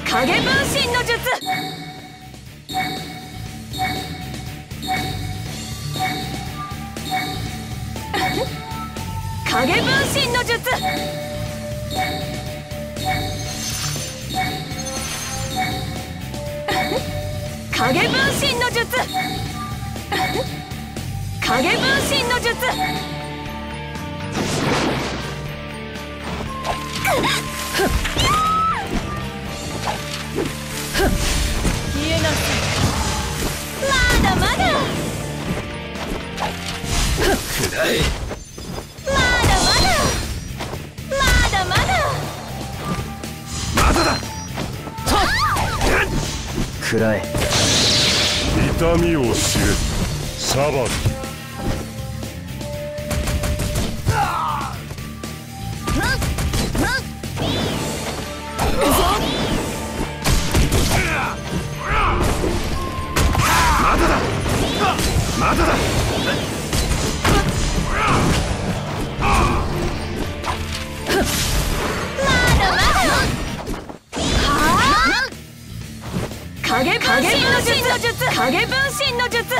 影分身の術。影分身の術。影分身の術。影分身の術。消えなさい。まだまだ。 くらえ。 まだまだ。まだまだ。 まだだ。くらえ。 痛みを知れ裁き。 まだだ。 影分身の術。影分身の術。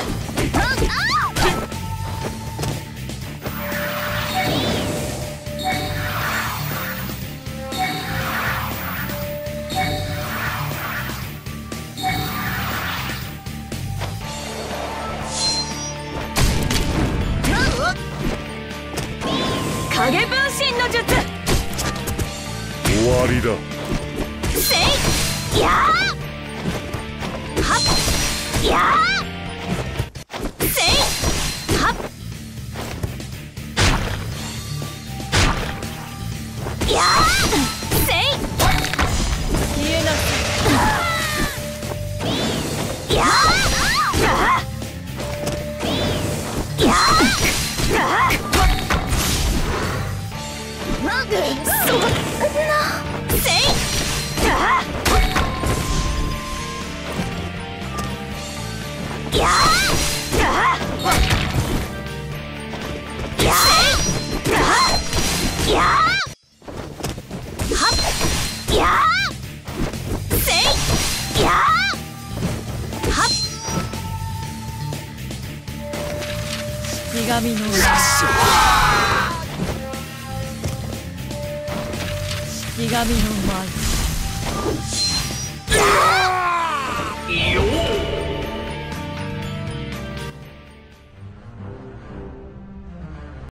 影分身の術。 終わりだ。 せいやーはっやーせいはっやーせい消えなさい。やーやーそんなせいやーやーやーはっやーせいやーはっ式神の式神の舞。